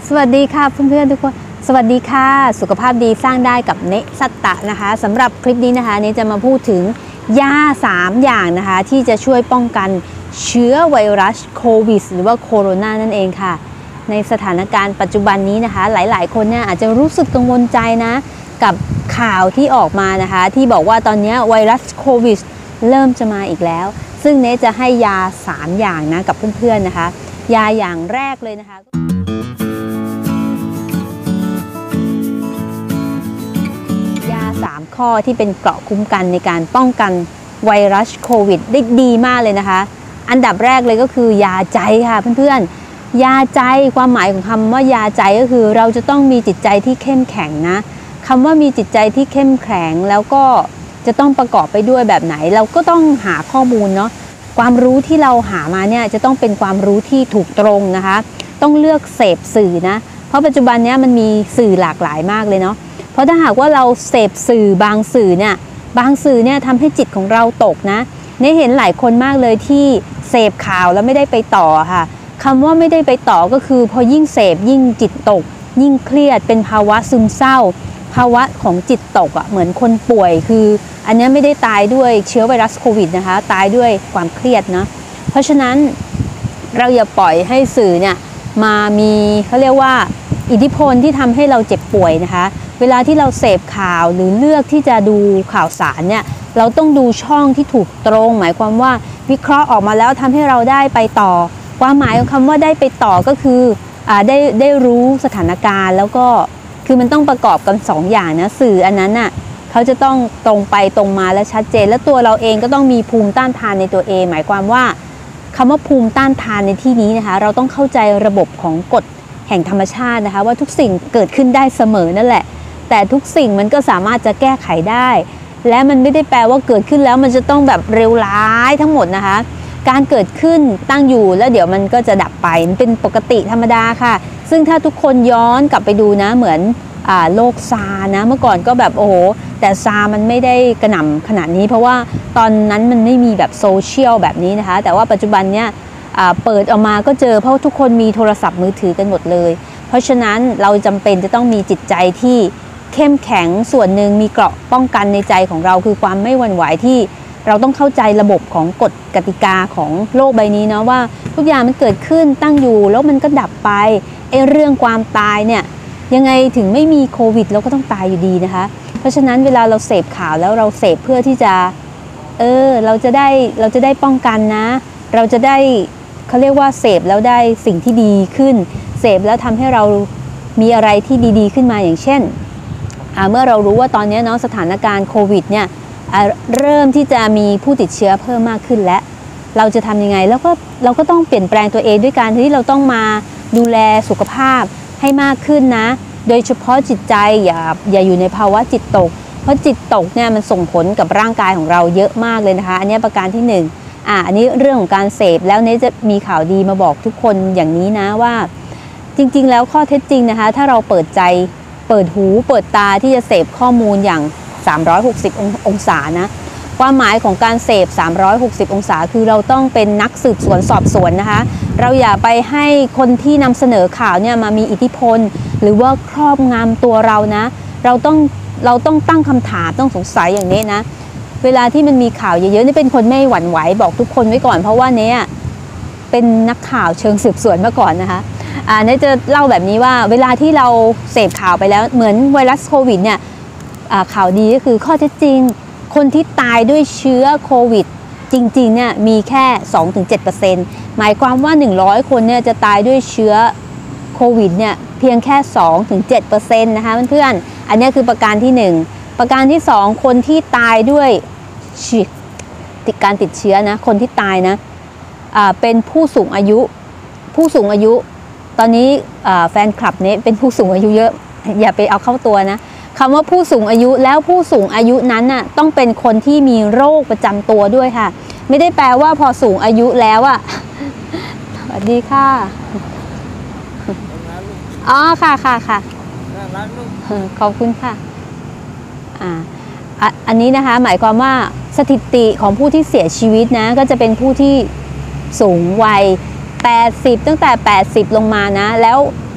สวัสดีค่ะเพื่อนๆทุกคนสวัสดีค่ะสุขภาพดีสร้างได้กับเนสัตตะนะคะสำหรับคลิปนี้นะคะเนจะมาพูดถึงยา3อย่างนะคะที่จะช่วยป้องกันเชื้อไวรัสโควิดหรือว่าโคโรนานั่นเองค่ะในสถานการณ์ปัจจุบันนี้นะคะหลายๆคนเนี่ยอาจจะรู้สึกกังวลใจนะกับข่าวที่ออกมานะคะที่บอกว่าตอนนี้ไวรัสโควิดเริ่มจะมาอีกแล้วซึ่งเนจะให้ยา3อย่างนะกับเพื่อนๆนะคะยาอย่างแรกเลยนะคะ3 ข้อที่เป็นเกราะคุ้มกันในการป้องกันไวรัสโควิดได้ดีมากเลยนะคะอันดับแรกเลยก็คือยาใจค่ะเพื่อนๆยาใจความหมายของคำว่ายาใจก็คือเราจะต้องมีจิตใจที่เข้มแข็งนะคำว่ามีจิตใจที่เข้มแข็งแล้วก็จะต้องประกอบไปด้วยแบบไหนเราก็ต้องหาข้อมูลเนาะความรู้ที่เราหามาเนี่ยจะต้องเป็นความรู้ที่ถูกตรงนะคะต้องเลือกเสพสื่อนะเพราะปัจจุบันนี้มันมีสื่อหลากหลายมากเลยเนาะเพราะถ้าหากว่าเราเสพสื่อบางสื่อเนี่ยทำให้จิตของเราตกนะเห็นหลายคนมากเลยที่เสพข่าวแล้วไม่ได้ไปต่อค่ะคำว่าไม่ได้ไปต่อก็คือพอยิ่งเสพยิ่งจิตตกยิ่งเครียดเป็นภาวะซึมเศร้าภาวะของจิตตกเหมือนคนป่วยคืออันนี้ไม่ได้ตายด้วยเชื้อไวรัสโควิดนะคะตายด้วยความเครียดนะเพราะฉะนั้นเราอย่าปล่อยให้สื่อเนี่ยมามีเขาเรียกว่าอิทธิพลที่ทำให้เราเจ็บป่วยนะคะเวลาที่เราเสพข่าวหรือเลือกที่จะดูข่าวสารเนี่ยเราต้องดูช่องที่ถูกตรงหมายความว่าวิเคราะห์ออกมาแล้วทำให้เราได้ไปต่อความหมายของคำว่าได้ไปต่อก็คือได้รู้สถานการณ์แล้วก็คือมันต้องประกอบกัน2 อย่างนะสื่ออันนั้นน่ะเขาจะต้องตรงไปตรงมาและชัดเจนและตัวเราเองก็ต้องมีภูมิต้านทานในตัวเองหมายความว่าคำว่าภูมิต้านทานในที่นี้นะคะเราต้องเข้าใจระบบของกฎแห่งธรรมชาตินะคะว่าทุกสิ่งเกิดขึ้นได้เสมอนั่นแหละแต่ทุกสิ่งมันก็สามารถจะแก้ไขได้และมันไม่ได้แปลว่าเกิดขึ้นแล้วมันจะต้องแบบเร็วร้ายทั้งหมดนะคะการเกิดขึ้นตั้งอยู่แล้วเดี๋ยวมันก็จะดับไปมันเป็นปกติธรรมดาค่ะซึ่งถ้าทุกคนย้อนกลับไปดูนะเหมือนโรคซาร์นะเมื่อก่อนก็แบบโอ้โหแต่ซาร์มันไม่ได้กระหน่ำขนาดนี้เพราะว่าตอนนั้นมันไม่มีแบบโซเชียลแบบนี้นะคะแต่ว่าปัจจุบันเนี่ยเปิดออกมาก็เจอเพราะทุกคนมีโทรศัพท์มือถือกันหมดเลยเพราะฉะนั้นเราจำเป็นจะต้องมีจิตใจที่เข้มแข็งส่วนหนึ่งมีเกราะป้องกันในใจของเราคือความไม่หวั่นไหวที่เราต้องเข้าใจระบบของกฎกติกาของโลกใบนี้เนาะว่าทุกอย่างมันเกิดขึ้นตั้งอยู่แล้วมันก็ดับไปเรื่องความตายเนี่ยยังไงถึงไม่มีโควิดเราก็ต้องตายอยู่ดีนะคะเพราะฉะนั้นเวลาเราเสพข่าวแล้วเราเสพเพื่อที่จะเราจะได้ป้องกันนะเราจะได้เขาเรียกว่าเสพแล้วได้สิ่งที่ดีขึ้นเสพแล้วทำให้เรามีอะไรที่ดีๆขึ้นมาอย่างเช่นเมื่อเรารู้ว่าตอนนี้เนาะสถานการณ์โควิดเนี่ยเริ่มที่จะมีผู้ติดเชื้อเพิ่มมากขึ้นและเราจะทำยังไงแล้วก็เราก็ต้องเปลี่ยนแปลงตัวเองด้วยการที่เราต้องมาดูแลสุขภาพให้มากขึ้นนะโดยเฉพาะจิตใจอย่าอยู่ในภาวะจิตตกเพราะจิตตกเนี่ยมันส่งผลกับร่างกายของเราเยอะมากเลยนะคะอันนี้ประการที่1อันนี้เรื่องของการเสพแล้วเนี่ยจะมีข่าวดีมาบอกทุกคนอย่างนี้นะว่าจริงๆแล้วข้อเท็จจริงนะคะถ้าเราเปิดใจเปิดหูเปิดตาที่จะเสพข้อมูลอย่าง360องศานะความหมายของการเสพ360องศาคือเราต้องเป็นนักสืบสวนสอบสวนนะคะเราอย่าไปให้คนที่นำเสนอข่าวเนี่ยมามีอิทธิพลหรือว่าครอบงำตัวเรานะเราต้องตั้งคำถามต้องสงสัยอย่างนี้นะเวลาที่มันมีข่าวเยอะๆนี่เป็นคนไม่หวั่นไหวบอกทุกคนไว้ก่อนเพราะว่าเนี่ยเป็นนักข่าวเชิงสืบสวนมาก่อนนะคะเนี่ยจะเล่าแบบนี้ว่าเวลาที่เราเสพข่าวไปแล้วเหมือนไวรัสโควิดเนี่ยข่าวดีก็คือข้อเท็จจริงคนที่ตายด้วยเชื้อโควิดจริงๆเนี่ยมีแค่ 2-7% หมายความว่า100คนเนี่ยจะตายด้วยเชื้อโควิดเนี่ยเพียงแค่ 2-7% นะคะเพื่อนๆอันนี้คือประการที่1ประการที่2คนที่ตายด้วยการติดเชื้อนะคนที่ตายนะเป็นผู้สูงอายุตอนนี้แฟนคลับเนี่ยเป็นผู้สูงอายุเยอะอย่าไปเอาเข้าตัวนะคำว่าผู้สูงอายุแล้วผู้สูงอายุนั้นน่ะต้องเป็นคนที่มีโรคประจำตัวด้วยค่ะไม่ได้แปลว่าพอสูงอายุแล้วสวัสดีค่ะอ๋อค่ะขอบคุณค่ะอันนี้นะคะหมายความว่าสถิติของผู้ที่เสียชีวิตนะก็จะเป็นผู้ที่สูงวัย80ตั้งแต่80ลงมานะแล้ว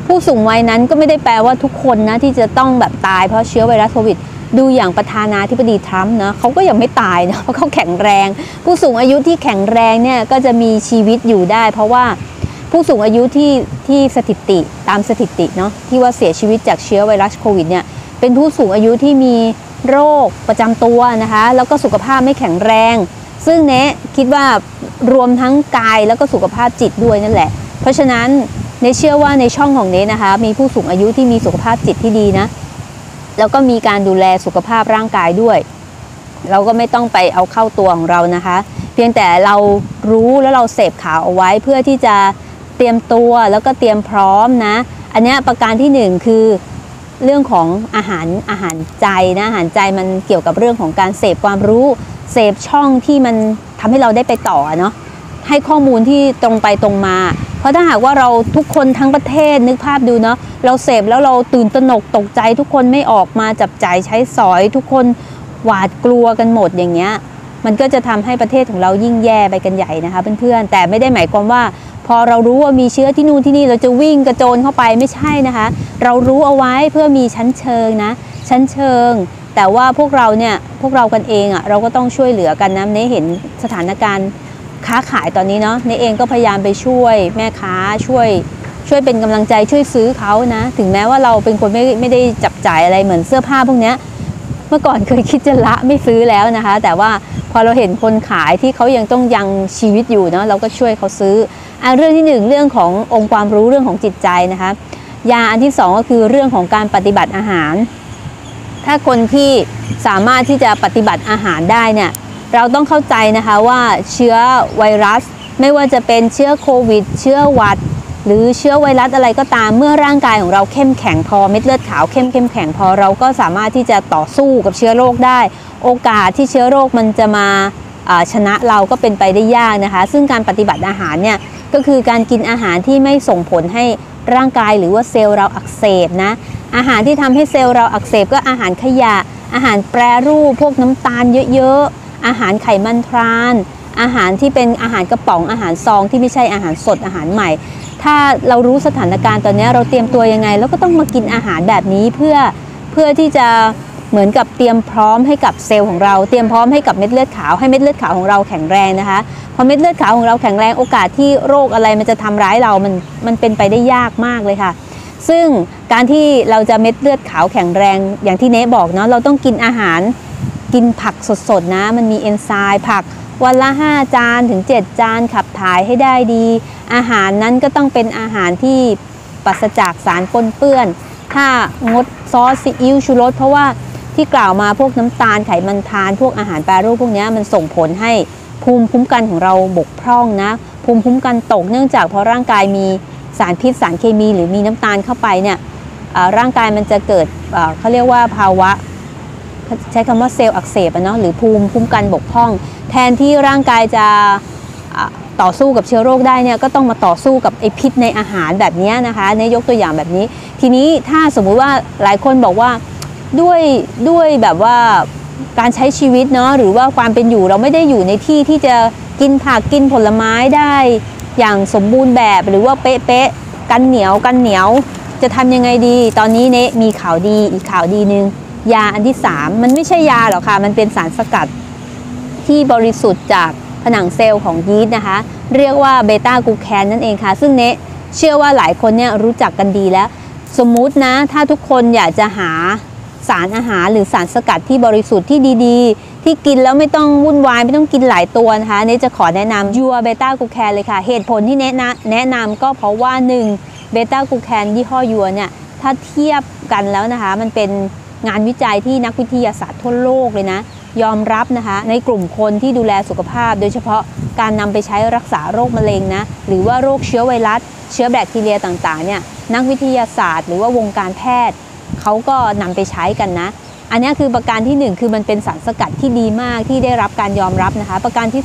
ผู้สูงวัยนั้นก็ไม่ได้แปลว่าทุกคนนะที่จะต้องแบบตายเพราะเชื้อไวรัสโควิดดูอย่างประธานาธิบดีทรัมป์นะเขาก็ยังไม่ตายนะเพราะเขาแข็งแรงผู้สูงอายุที่แข็งแรงเนี่ยก็จะมีชีวิตอยู่ได้เพราะว่าผู้สูงอายุที่สถิติตามสถิติเนาะที่ว่าเสียชีวิตจากเชื้อไวรัสโควิดเนี่ยเป็นผู้สูงอายุที่มีโรคประจำตัวนะคะแล้วก็สุขภาพไม่แข็งแรงซึ่งเนะคิดว่ารวมทั้งกายแล้วก็สุขภาพจิตด้วยนั่นแหละเพราะฉะนั้นเนเชื่อว่าในช่องของเนนะคะมีผู้สูงอายุที่มีสุขภาพจิตที่ดีนะแล้วก็มีการดูแลสุขภาพร่างกายด้วยเราก็ไม่ต้องไปเอาเข้าตัวของเรานะคะเพียงแต่เรารู้แล้วเราเสพข่าวเอาไว้เพื่อที่จะเตรียมตัวแล้วก็เตรียมพร้อมนะอันนี้ประการที่หนึ่งคือเรื่องของอาหารใจนะอาหารใจมันเกี่ยวกับเรื่องของการเสพความรู้เสพช่องที่มันทำให้เราได้ไปต่อเนาะให้ข้อมูลที่ตรงไปตรงมาเพราะถ้าหากว่าเราทุกคนทั้งประเทศนึกภาพดูเนาะเราเสพแล้วเราตื่นตระหนกตกใจทุกคนไม่ออกมาจับจ่ายใช้สอยทุกคนหวาดกลัวกันหมดอย่างเงี้ยมันก็จะทำให้ประเทศของเรายิ่งแย่ไปกันใหญ่นะคะเพื่อนๆแต่ไม่ได้หมายความว่าพอเรารู้ว่ามีเชื้อที่นู่นที่นี่เราจะวิ่งกระโจนเข้าไปไม่ใช่นะคะเรารู้เอาไว้เพื่อมีชั้นเชิงนะชั้นเชิงแต่ว่าพวกเรากันเองอ่ะเราก็ต้องช่วยเหลือกันนะเห็นสถานการณ์ค้าขายตอนนี้เนาะเองก็พยายามไปช่วยแม่ค้าช่วยเป็นกำลังใจช่วยซื้อเขานะถึงแม้ว่าเราเป็นคนไม่ได้จับจ่ายอะไรเหมือนเสื้อผ้าพวกนี้เมื่อก่อนเคยคิดจะละไม่ซื้อแล้วนะคะแต่ว่าพอเราเห็นคนขายที่เขายังต้องยังชีวิตอยู่เนาะเราก็ช่วยเขาซื้อเรื่องที่หนึ่งเรื่องขององค์ความรู้เรื่องของจิตใจนะคะยาอันที่สองก็คือเรื่องของการปฏิบัติอาหารถ้าคนที่สามารถที่จะปฏิบัติอาหารได้เนี่ยเราต้องเข้าใจนะคะว่าเชื้อไวรัสไม่ว่าจะเป็นเชื้อโควิดเชื้อหวัดหรือเชื้อไวรัสอะไรก็ตามเมื่อร่างกายของเราเข้มแข็งพอเม็ดเลือดขาวเข้มแข็งพอเราก็สามารถที่จะต่อสู้กับเชื้อโรคได้โอกาสที่เชื้อโรคมันจะมาชนะเราก็เป็นไปได้ยากนะคะซึ่งการปฏิบัติอาหารเนี่ยก็คือการกินอาหารที่ไม่ส่งผลให้ร่างกายหรือว่าเซลล์เราอักเสบนะอาหารที่ทำให้เซลล์เราอักเสบก็อาหารขยะอาหารแปรรูปพวกน้ำตาลเยอะๆอาหารไขมันทรานอาหารที่เป็นอาหารกระป๋องอาหารซองที่ไม่ใช่อาหารสดอาหารใหม่ถ้าเรารู้สถานการณ์ตอนนี้เราเตรียมตัวยังไงแล้วก็ต้องมากินอาหารแบบนี้เพื่อที่จะเหมือนกับเตรียมพร้อมให้กับเซลล์ของเราเตรียมพร้อมให้กับเม็ดเลือดขาวให้เม็ดเลือดขาวของเราแข็งแรงนะคะพอเม็ดเลือดขาวของเราแข็งแรงโอกาสที่โรคอะไรมันจะทำร้ายเรามันเป็นไปได้ยากมากเลยค่ะซึ่งการที่เราจะเม็ดเลือดขาวแข็งแรงอย่างที่เนบอกเนาะเราต้องกินอาหารกินผักสดๆนะมันมีเอนไซม์ผักวันละ5 จานถึง 7 จานขับถ่ายให้ได้ดีอาหารนั้นก็ต้องเป็นอาหารที่ปราศจากสารปนเปื้อนถ้างดซอสซีอิ๊วชูรสเพราะว่าที่กล่าวมาพวกน้ำตาลไขมันทานพวกอาหารแปรรูปพวกนี้มันส่งผลให้ภูมิคุ้มกันของเราบกพร่องนะภูมิคุ้มกันตกเนื่องจากเพราะร่างกายมีสารพิษสารเคมีหรือมีน้ำตาลเข้าไปเนี่ยร่างกายมันจะเกิดเขาเรียกว่าภาวะใช้คำว่าเซลล์อักเสบเนาะหรือภูมิคุ้มกันบกพร่องแทนที่ร่างกายจะต่อสู้กับเชื้อโรคได้เนี่ยก็ต้องมาต่อสู้กับไอพิษในอาหารแบบนี้นะคะในยกตัวอย่างแบบนี้ทีนี้ถ้าสมมุติว่าหลายคนบอกว่าด้วยแบบว่าการใช้ชีวิตเนาะหรือว่าความเป็นอยู่เราไม่ได้อยู่ในที่ที่จะกินผักกินผลไม้ได้อย่างสมบูรณ์แบบหรือว่าเป๊ะๆกันเหนียวจะทำยังไงดีตอนนี้เนะมีข่าวดีอีกข่าวดีนึงยาอันที่3มันไม่ใช่ยาหรอกค่ะมันเป็นสารสกัดที่บริสุทธิ์จากผนังเซลล์ของยีสต์นะคะเรียกว่าเบต้ากลูแคนนั่นเองค่ะซึ่งเนะเชื่อว่าหลายคนเนี่ยรู้จักกันดีแล้วสมมุตินะถ้าทุกคนอยากจะหาสารอาหารหรือสารสกัดที่บริสุทธิ์ที่ดีๆที่กินแล้วไม่ต้องวุ่นวายไม่ต้องกินหลายตัวนะคะเนจะขอแนะนำยัวเบต้ากลูแคนเลยค่ะเหตุผลที่แนะนำก็เพราะว่า1เบต้ากลูแคนยี่ห้อยัวเนี่ยถ้าเทียบกันแล้วนะคะมันเป็นงานวิจัยที่นักวิทยาศาสตร์ทั่วโลกเลยนะยอมรับนะคะในกลุ่มคนที่ดูแลสุขภาพโดยเฉพาะการนำไปใช้รักษาโรคมะเร็งนะหรือว่าโรคเชื้อไวรัสเชื้อแบคทีเรียต่างๆเนี่ยนักวิทยาศาสตร์หรือว่าวงการแพทย์เขาก็นำไปใช้กันนะอันนี้คือประการที่1คือมันเป็นสารสกัดที่ดีมากที่ได้รับการยอมรับนะคะประการที่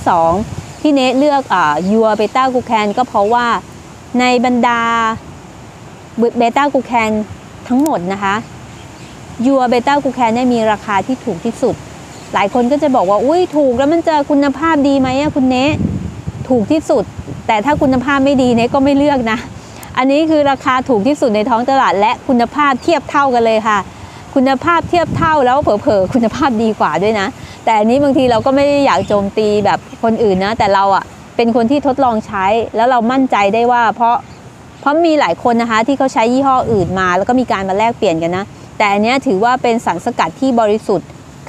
2ที่เนเลือกยัวเบต้ากลูแคนก็เพราะว่าในบรรดาเบต้ากลูแคนทั้งหมดนะคะยัวเบต้ากลูแคนเนี่ยมีราคาที่ถูกที่สุดหลายคนก็จะบอกว่าอุ้ยถูกแล้วมันจะคุณภาพดีไหมคุณเนถูกที่สุดแต่ถ้าคุณภาพไม่ดีเนก็ไม่เลือกนะอันนี้คือราคาถูกที่สุดในท้องตลาดและคุณภาพเทียบเท่ากันเลยค่ะคุณภาพเทียบเท่าแล้วเผลอๆคุณภาพดีกว่าด้วยนะแต่อันนี้บางทีเราก็ไม่ได้อยากโจมตีแบบคนอื่นนะแต่เราอ่ะเป็นคนที่ทดลองใช้แล้วเรามั่นใจได้ว่าเพราะมีหลายคนนะคะที่เขาใช้ยี่ห้ออื่นมาแล้วก็มีการมาแลกเปลี่ยนกันนะแต่อันนี้ถือว่าเป็นสารสกัดที่บริสุทธิ์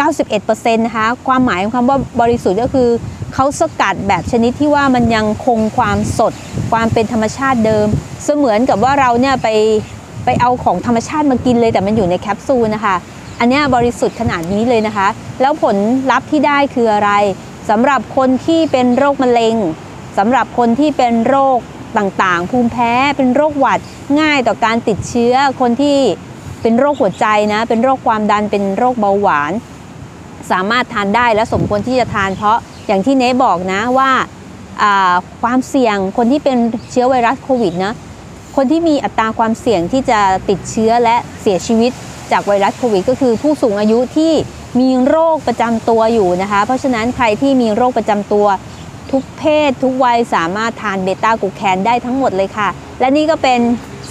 91% นะคะความหมายของคำว่าบริสุทธิ์ก็คือเขาสกัดแบบชนิดที่ว่ามันยังคงความสดความเป็นธรรมชาติเดิมเสมือนกับว่าเราเนี่ยไปเอาของธรรมชาติมากินเลยแต่มันอยู่ในแคปซูลนะคะอันนี้บริสุทธิ์ขนาดนี้เลยนะคะแล้วผลลัพธ์ที่ได้คืออะไรสำหรับคนที่เป็นโรคมะเร็งสำหรับคนที่เป็นโรคต่างๆภูมิแพ้เป็นโรคหวัดง่ายต่อการติดเชื้อคนที่เป็นโรคหัวใจนะเป็นโรคความดันเป็นโรคเบาหวานสามารถทานได้และสมควรที่จะทานเพราะอย่างที่เนบอกนะว่าความเสี่ยงคนที่เป็นเชื้อไวรัสโควิดนะคนที่มีอัตราความเสี่ยงที่จะติดเชื้อและเสียชีวิตจากไวรัสโควิดก็คือผู้สูงอายุที่มีโรคประจำตัวอยู่นะคะเพราะฉะนั้นใครที่มีโรคประจำตัวทุกเพศทุกวัยสามารถทานเบต้ากลูแคนได้ทั้งหมดเลยค่ะและนี่ก็เป็น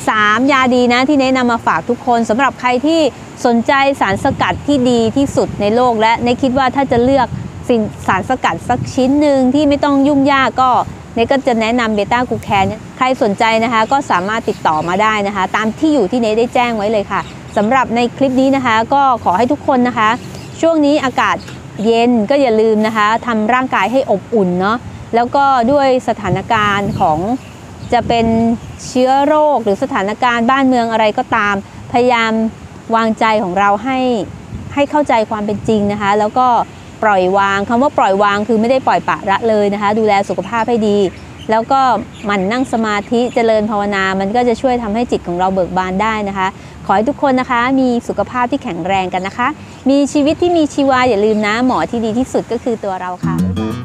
3 ยาดีนะที่เนนำมาฝากทุกคนสำหรับใครที่สนใจสารสกัดที่ดีที่สุดในโลกและเนคิดว่าถ้าจะเลือกสารสกัดสักชิ้นหนึ่งที่ไม่ต้องยุ่งยากเนก็จะแนะนำเบต้ากลูแคนใครสนใจนะคะก็สามารถติดต่อมาได้นะคะตามที่อยู่ที่เนได้แจ้งไว้เลยค่ะสำหรับในคลิปนี้นะคะก็ขอให้ทุกคนนะคะช่วงนี้อากาศเย็นก็อย่าลืมนะคะทำร่างกายให้อบอุ่นเนาะแล้วก็ด้วยสถานการณ์ของจะเป็นเชื้อโรคหรือสถานการณ์บ้านเมืองอะไรก็ตามพยายามวางใจของเราให้เข้าใจความเป็นจริงนะคะแล้วก็ปล่อยวางคำว่าปล่อยวางคือไม่ได้ปล่อยปละละเลยนะคะดูแลสุขภาพให้ดีแล้วก็หมั่นนั่งสมาธิเจริญภาวนามันก็จะช่วยทำให้จิตของเราเบิกบานได้นะคะขอให้ทุกคนนะคะมีสุขภาพที่แข็งแรงกันนะคะมีชีวิตที่มีชีวาอย่าลืมนะหมอที่ดีที่สุดก็คือตัวเราค่ะ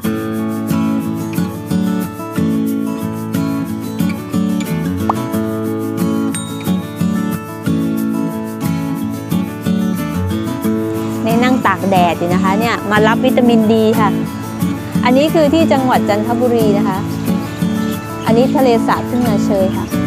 นั่งตากแดดอยู่นะคะเนี่ยมารับวิตามินดีค่ะอันนี้คือที่จังหวัดจันทบุรีนะคะอันนี้ทะเลสาบทุ่งนาเชยค่ะ